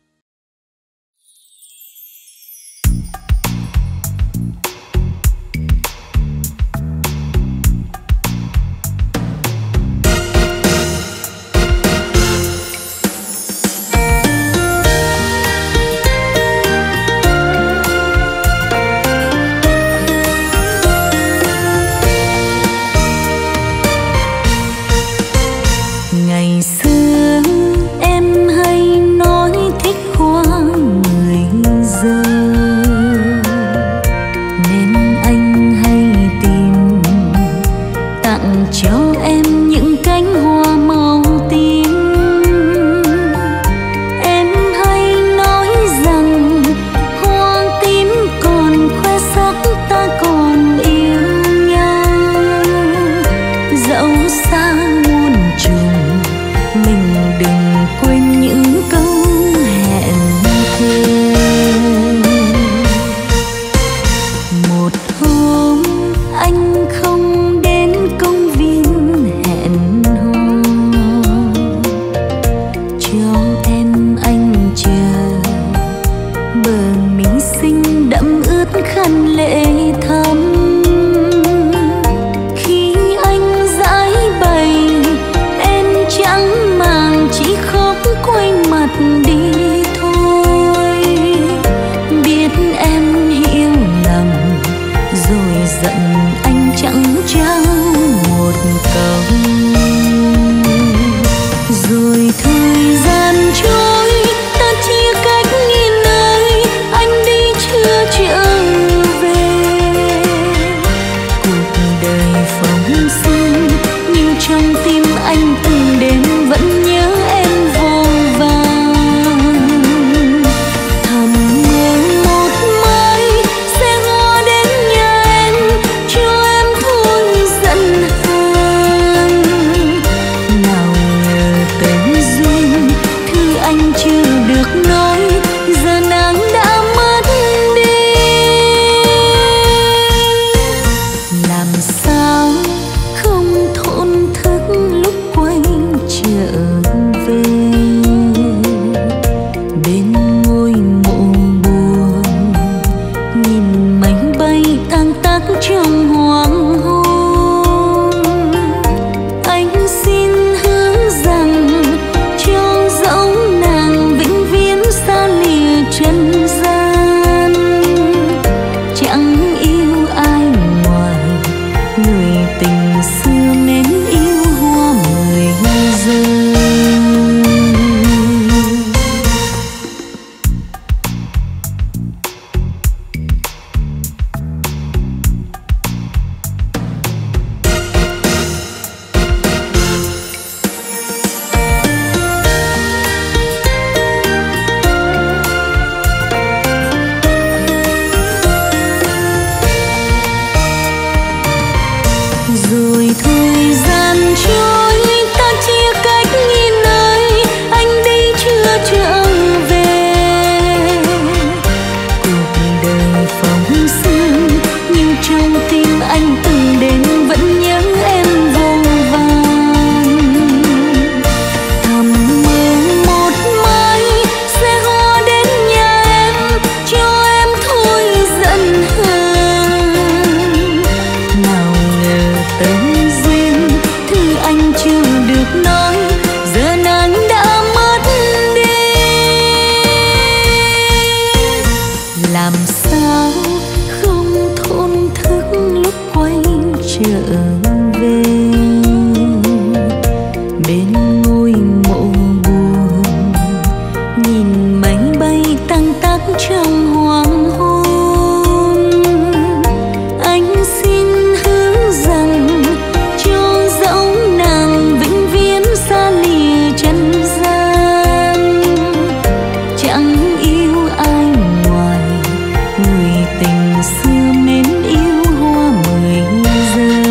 [SPEAKER 2] trong hoàng hôn. Anh xin hứa rằng cho dẫu nàng vĩnh viễn xa lìa trần gian, chẳng yêu ai ngoài người tình xưa mến yêu hoa mười giờ.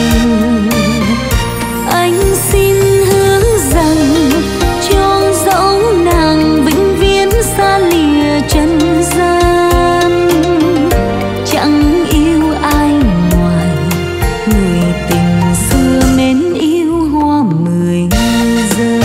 [SPEAKER 2] Anh xin hứa rằng cho dẫu nàng vĩnh viễn xa lìa trần gian, chẳng yêu ai ngoài người tình xưa mến yêu hoa mười giờ.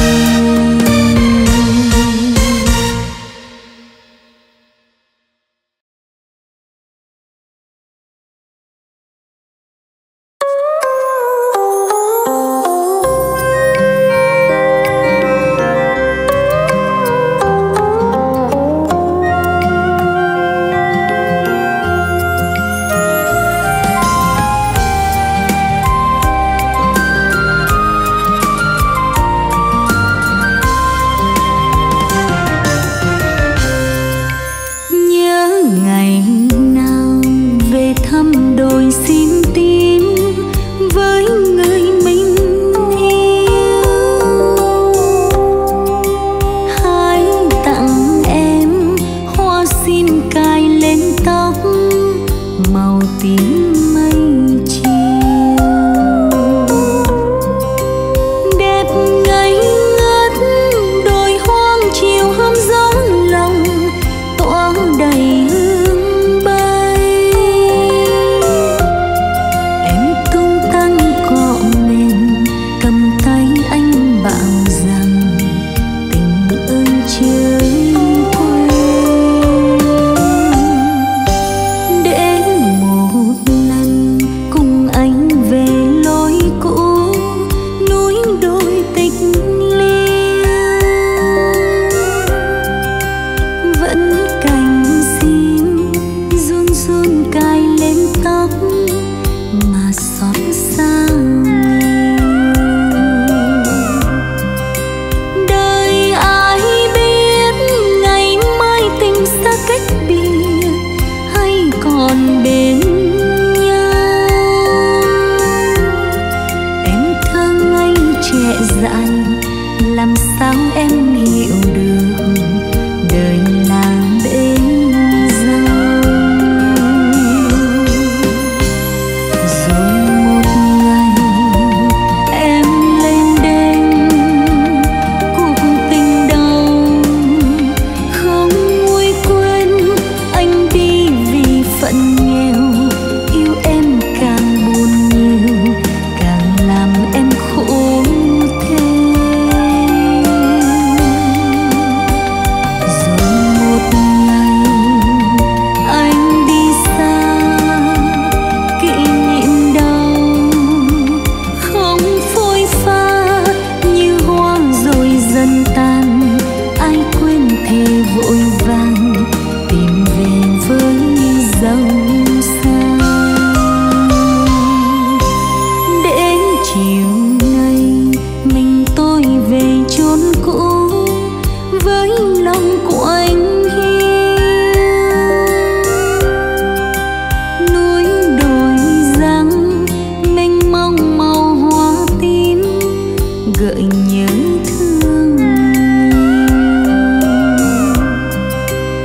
[SPEAKER 2] Nhớ ngày nào về thăm đồi xin tím với người mình yêu, hãy tặng em hoa xin cài lên tóc màu tím mây chiều. Đẹp ngây ngất đồi hoang chiều hôm gió lòng tỏa đầy hương bay. Em tung tăng cọ mềm cầm tay anh bảo rằng tình ơi chớ quên. Để một lần cùng anh về lối cũ núi đồi tịch liêu, vẫn cành sim run run cài lên tóc mà xót xa nhiều. Đời ai biết ngày mai tình xa cách biệt hay còn bên nhau. Em thơ ngây trẻ dại làm sao em hiểu được đời là bên dâu. Rồi một ngày em lên đên cuộc tình đầu, không nguôi quên anh đi vì phận nghèo. Yêu em càng buồn nhiều càng làm em khổ thêm. Rồi một ngày anh đi xa, kỷ niệm đau không phôi pha như hoa rồi dần tan. Ai quên thề vội vàng tìm về với dấu xa. Đến chiều nay mình tôi về chốn cũ với lòng của anh hiu. Núi đồi giăng mênh mông màu hoa tím gợi nhớ thương.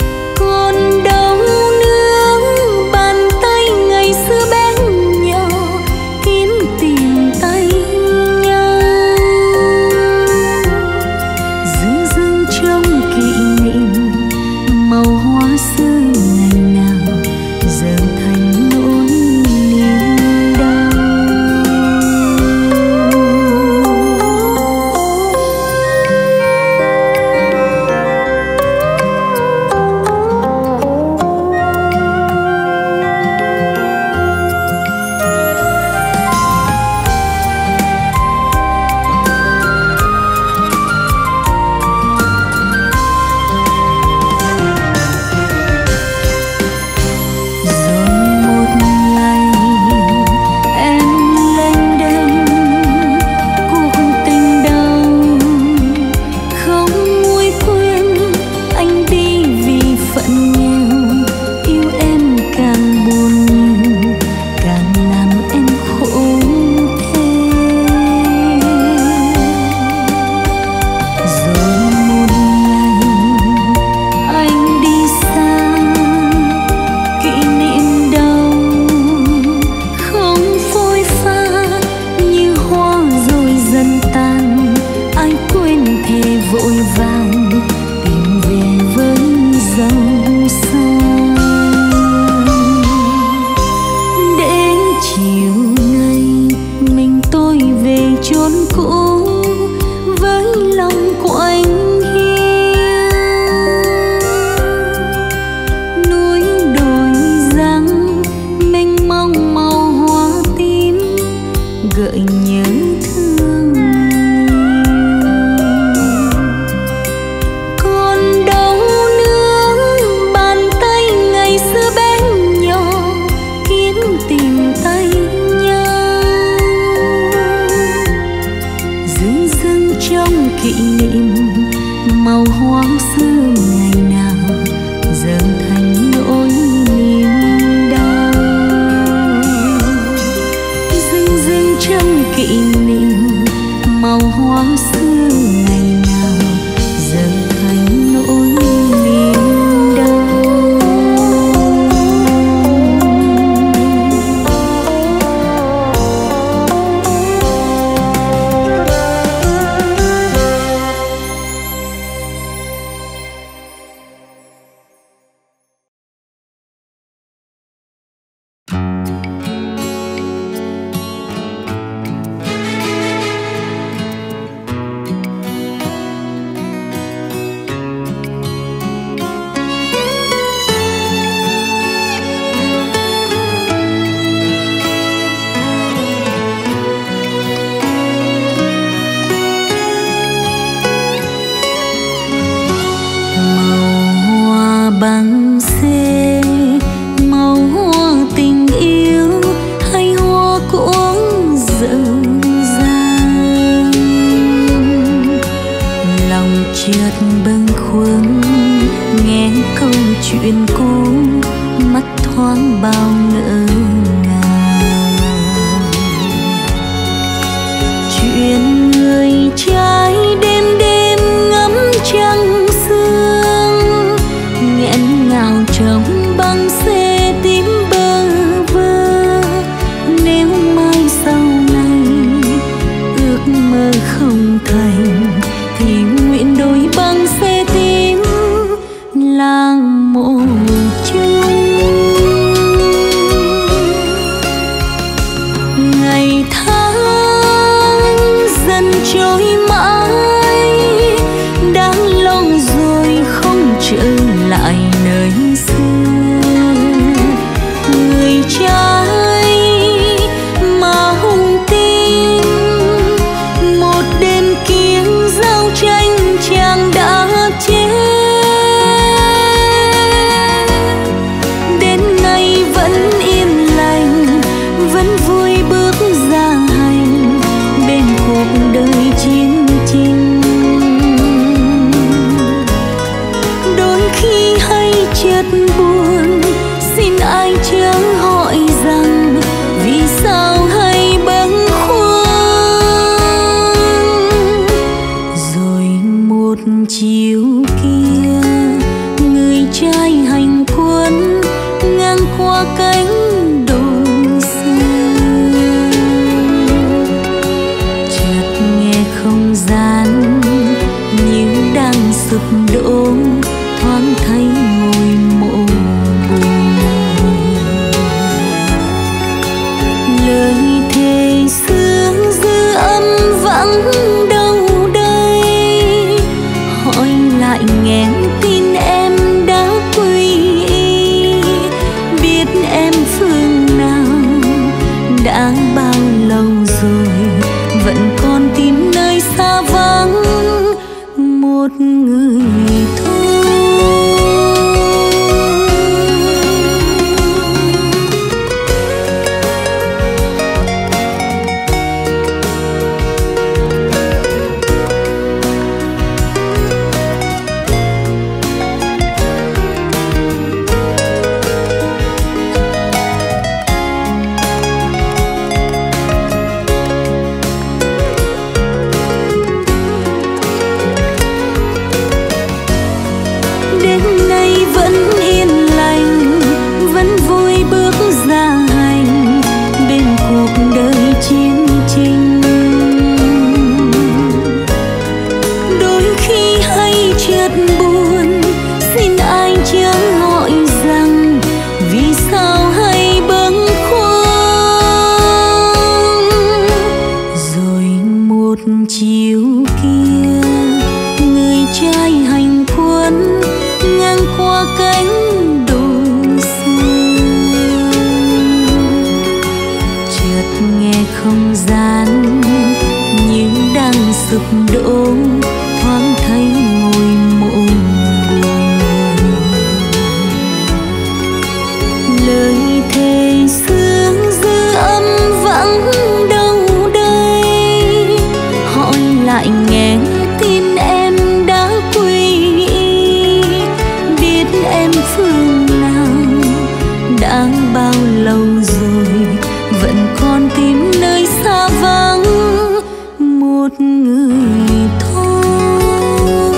[SPEAKER 2] bằng xê, màu hoa tình yêu hay hoa cuống dở dang. Lòng chợt bâng khuâng nghe câu chuyện cũ, mắt thoáng bao ngỡ ngàng. Chuyện người trai đêm đêm ngắm trăng sương, nghẹn ngào trong băng xê tím bơ vơ. Nếu mai sau này ước mơ không thành, thì nguyện đổi băng xê tím làng mộ chung. Ngày tháng dần trôi mãi, đáng lòng rồi không trở lại nơi xưa. Người trai mà hùng tin, một đêm kiếng giao tranh chàng đã chết. Đến nay vẫn yên lành, vẫn vui bước ra hành bên cuộc đời chiến tranh. Đôi khi hay chợt buồn, xin ai chớ hỏi rằng vì sao hay bâng khuâng. Rồi một chiều kia, người trai hành quân ngang qua cánh đồi xưa. Chợt nghe không gian như đang sụp đổ, thoáng thấy ngôi mộ buồn. Lời thề xưa dư âm vắng đâu đây, hỏi lại nghẹn tin em đã quy y. Biết em phương nào đã bao lâu rồi, vẫn còn tìm nơi xa vắng một người thôi. Đến nay vẫn yên lành, vẫn vui bước ra hành bên cuộc đời chiến tranh. Đôi khi hay chợt buồn, xin ai chớ hỏi rằng vì sao hay bâng khuâng. Rồi một chiều kia, người trai hành quân ngang qua cánh đồi xưa. Chợt nghe không gian như đang sụp đổ, thoáng thấy ngôi mộ buồn. Lời thề xưa dư âm vắng đâu đây, hỏi lại nghe tin em đã quy y. Biết em phương nào đã bao lâu rồi, vẫn còn tìm nơi xa vắng một người thôi.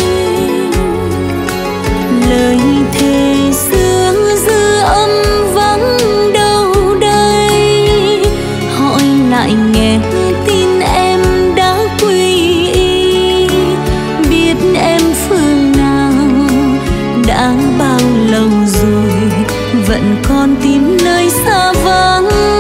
[SPEAKER 2] Lời thề xưa dư âm vắng đâu đây, hỏi lại nghe tin em đã quy y. Biết em phương nào đã bao lâu rồi, vẫn còn tìm nơi xa vắng